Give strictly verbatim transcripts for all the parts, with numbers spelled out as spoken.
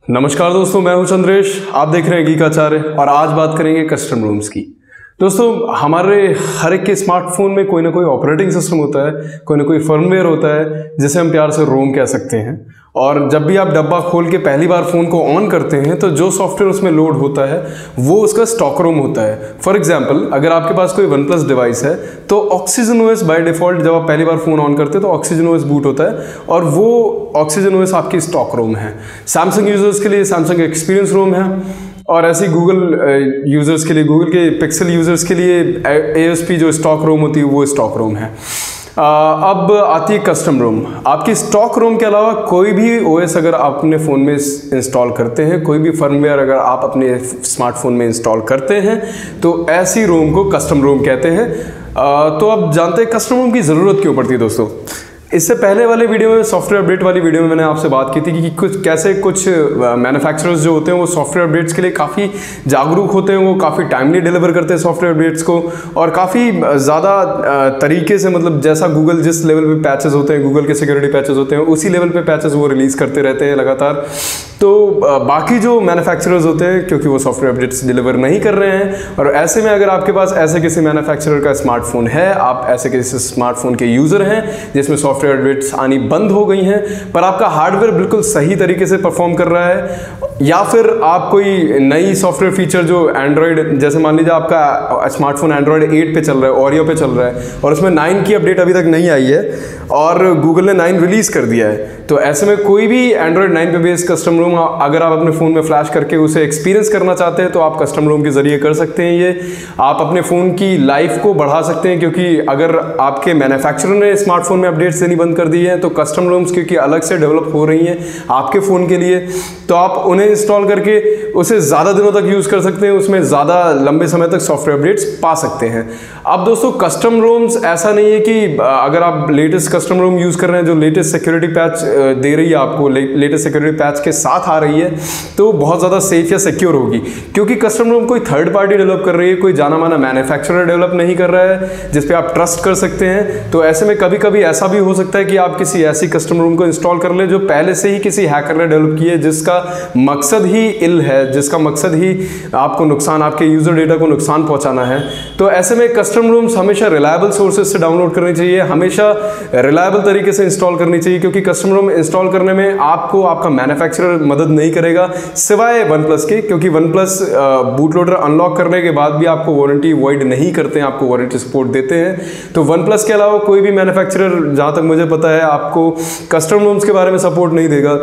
नमस्कार दोस्तों, मैं हूं चंद्रेश। आप देख रहे हैं गीकाचार्य और आज बात करेंगे कस्टम रूम्स की। दोस्तों, हमारे हर एक के स्मार्टफोन में कोई ना कोई ऑपरेटिंग सिस्टम होता है, कोई ना कोई फर्मवेयर होता है जिसे हम प्यार से रोम कह सकते हैं। और जब भी आप डब्बा खोल के पहली बार फ़ोन को ऑन करते हैं तो जो सॉफ्टवेयर उसमें लोड होता है वो उसका स्टॉक रोम होता है। फॉर एग्जांपल, अगर आपके पास कोई वन प्लस डिवाइस है तो ऑक्सीजन ओएस बाय डिफ़ॉल्ट जब आप पहली बार फ़ोन ऑन करते हैं तो ऑक्सीजन ओएस बूट होता है और वो ऑक्सीजन ओएस आपकी स्टॉक रोम है। सैमसंग यूज़र्स के लिए सैमसंग एक्सपीरियंस रोम है और ऐसे गूगल यूज़र्स के लिए, गूगल के पिक्सल यूज़र्स के लिए ए एस पी जो स्टॉक रोम होती है वो स्टॉक रोम है। आ, अब आती है कस्टम रोम। आपकी स्टॉक रोम के अलावा कोई भी ओएस अगर आप अपने फ़ोन में इंस्टॉल करते हैं, कोई भी फर्मवेयर अगर आप अपने स्मार्टफोन में इंस्टॉल करते हैं तो ऐसी रोम को कस्टम रोम कहते हैं। आ, तो अब जानते हैं कस्टम रोम की ज़रूरत क्यों पड़ती है। दोस्तों, इससे पहले वाले वीडियो में, सॉफ्टवेयर अपडेट वाली वीडियो में मैंने आपसे बात की थी कि कुछ कैसे कुछ मैन्युफैक्चरर्स जो होते हैं वो सॉफ्टवेयर अपडेट्स के लिए काफ़ी जागरूक होते हैं, वो काफ़ी टाइमली डिलीवर करते हैं सॉफ्टवेयर अपडेट्स को और काफ़ी ज़्यादा तरीके से, मतलब जैसा गूगल जिस लेवल पे पैचेस होते हैं, गूगल के सिक्योरिटी पैचेस होते हैं, उसी लेवल पे पैचेस वो रिलीज़ करते रहते हैं लगातार। तो बाकी जो मैन्युफैक्चरर्स होते हैं, क्योंकि वो सॉफ्टवेयर अपडेट्स डिलीवर नहीं कर रहे हैं, और ऐसे में अगर आपके पास ऐसे किसी मैन्युफैक्चरर का स्मार्टफोन है, आप ऐसे किसी स्मार्टफोन के यूज़र हैं जिसमें सॉफ्टवेयर अपडेट्स आनी बंद हो गई हैं पर आपका हार्डवेयर बिल्कुल सही तरीके से परफॉर्म कर रहा है, या फिर आप कोई नई सॉफ्टवेयर फीचर जो एंड्रॉयड, जैसे मान लीजिए आपका स्मार्टफोन एंड्रॉयड एट पे चल रहा है, ओरियो पे चल रहा है और उसमें नाइन की अपडेट अभी तक नहीं आई है और गूगल ने नाइन रिलीज कर दिया है, तो ऐसे में कोई भी एंड्रॉयड नाइन पे बेस्ड कस्टम रोम अगर आप अपने फ़ोन में फ्लैश करके उसे एक्सपीरियंस करना चाहते हैं तो आप कस्टम रोम के ज़रिए कर सकते हैं। ये आप अपने फ़ोन की लाइफ को बढ़ा सकते हैं, क्योंकि अगर आपके मैन्युफैक्चरर ने स्मार्टफोन में अपडेट्स देनी बंद कर दी है तो कस्टम रोम्स क्योंकि अलग से डेवलप हो रही हैं आपके फ़ोन के लिए, तो आप उन्हें इंस्टॉल करके उसे ज़्यादा दिनों तक यूज़ कर सकते हैं, उसमें ज़्यादा लंबे समय तक सॉफ्टवेयर अपडेट्स पा सकते हैं। अब दोस्तों, कस्टम रोम्स ऐसा नहीं है कि अगर आप लेटेस्ट कस्टम रोम यूज़ कर रहे हैं जो लेटेस्ट सिक्योरिटी पैच दे रही है आपको, ले, लेटेस्ट सिक्योरिटी पैच के साथ आ रही है, तो बहुत ज़्यादा सेफ या सिक्योर होगी, क्योंकि कस्टम रोम कोई थर्ड पार्टी डेवलप कर रही है, कोई जाना माना मैन्युफैक्चरर डेवलप नहीं कर रहा है जिस पे आप ट्रस्ट कर सकते हैं। तो ऐसे में कभी कभी ऐसा भी हो सकता है कि आप किसी ऐसी कस्टम रोम को इंस्टॉल कर ले जो पहले से ही किसी हैकर ने डेवलप की है, जिसका मकसद ही इल है, जिसका मकसद ही आपको नुकसान, आपके यूजर डेटा को नुकसान पहुंचाना है। तो ऐसे में कस्टम रूम्स हमेशा रिलायबल सोर्सेज से डाउनलोड करनी चाहिए, हमेशा रिलायबल तरीके से इंस्टॉल करनी चाहिए, क्योंकि कस्टम रूम इंस्टॉल करने में आपको आपका मैन्युफैक्चरर मदद नहीं करेगा सिवाय वन प्लस के, क्योंकि OnePlus boot loader unlock करने के बाद भी आपको वारंटी वॉइड नहीं करते हैं, आपको वारंटी सपोर्ट देते हैं। तो वन प्लस के अलावा कोई भी मैन्युफैक्चरर, जहाँ तक मुझे पता है, आपको कस्टम रूम्स के बारे में सपोर्ट नहीं देगा।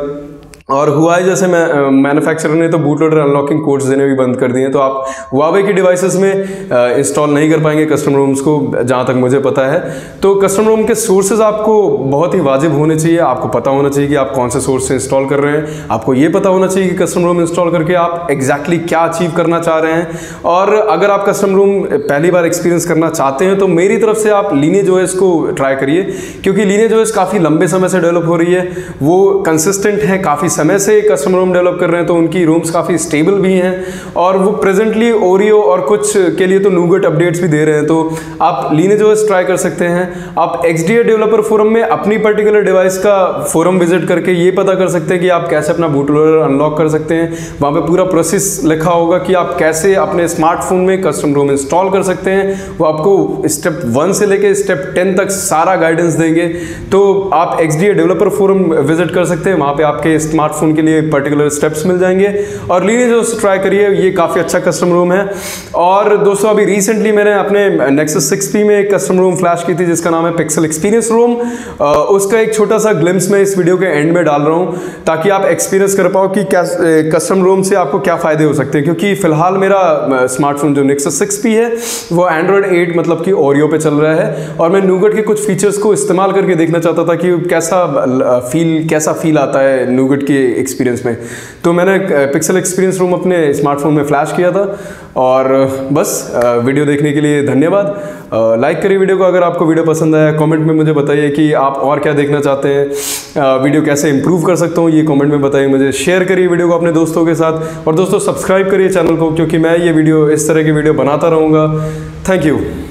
और हुआ है जैसे मैं मैन्युफैक्चरर ने तो बूट लोडर अनलॉकिंग कोड्स देने भी बंद कर दिए हैं, तो आप हुआवे की डिवाइसेस में इंस्टॉल नहीं कर पाएंगे कस्टम रूम्स को, जहाँ तक मुझे पता है। तो कस्टम रूम के सोर्सेज आपको बहुत ही वाजिब होने चाहिए, आपको पता होना चाहिए कि आप कौन से सोर्स से इंस्टॉल कर रहे हैं, आपको ये पता होना चाहिए कि कस्टम रूम इंस्टॉल करके आप एग्जैक्टली क्या अचीव करना चाह रहे हैं। और अगर आप कस्टम रूम पहली बार एक्सपीरियंस करना चाहते हैं तो मेरी तरफ से आप लीनिएज ओएस को ट्राई करिए, क्योंकि लीनिएज ओएस काफ़ी लंबे समय से डेवलप हो रही है, वो कंसिस्टेंट है, काफ़ी समय से कस्टम रोम डेवलप कर रहे हैं, तो उनकी रोम्स काफ़ी स्टेबल भी हैं और वो प्रेजेंटली ओरियो और कुछ के लिए तो नूगट अपडेट्स भी दे रहे हैं। तो आप लीनिएज ओएस ट्राई कर सकते हैं। आप एक्सडीए डेवलपर फोरम में अपनी पर्टिकुलर डिवाइस का फोरम विजिट करके ये पता कर सकते हैं कि आप कैसे अपना बूट लोडर अनलॉक कर सकते हैं। वहाँ पे पूरा प्रोसेस लिखा होगा कि आप कैसे अपने स्मार्टफोन में कस्टम रोम इंस्टॉल कर सकते हैं, वो आपको स्टेप वन से लेके स्टेप टेन तक सारा गाइडेंस देंगे। तो आप एक्सडीए डेवलपर फोरम विजिट कर सकते हैं, वहाँ पे आपके स्मार्टफोन के लिए पर्टिकुलर स्टेप्स मिल जाएंगे और लीनिएज ओएस ट्राई करिए, ये काफ़ी अच्छा कस्टम रोम है। और दोस्तों, अभी रिसेंटली मैंने अपने नेक्सस सिक्स पी में एक कस्टम रोम फ्लैश की थी जिसका नाम है पिक्सल एक्सपीरियंस रोम। उसका एक छोटा सा ग्लिम्स मैं इस वीडियो के एंड में डाल रहा हूँ ताकि आप एक्सपीरियंस कर पाओ कि क्या कस्टम रोम से आपको क्या फ़ायदे हो सकते हैं, क्योंकि फिलहाल मेरा स्मार्टफोन जो नेक्सस सिक्स पी है वो एंड्रॉयड एट मतलब कि ओरियो पे चल रहा है और मैं नूगट के कुछ फीचर्स को इस्तेमाल करके देखना चाहता था कि कैसा फील कैसा फील आता है नूगट के एक्सपीरियंस में। तो मैंने पिक्सल एक्सपीरियंस रूम अपने स्मार्टफोन में फ्लैश किया था। और बस वीडियो देखने के लिए धन्यवाद। लाइक करिए वीडियो को अगर आपको वीडियो पसंद आया, कमेंट में मुझे बताइए कि आप और क्या देखना चाहते हैं, वीडियो कैसे इंप्रूव कर सकता हूँ ये कमेंट में बताइए मुझे। शेयर करिए वीडियो को अपने दोस्तों के साथ और दोस्तों सब्सक्राइब करिए चैनल को, क्योंकि मैं ये वीडियो इस तरह की वीडियो बनाता रहूँगा। Thank you.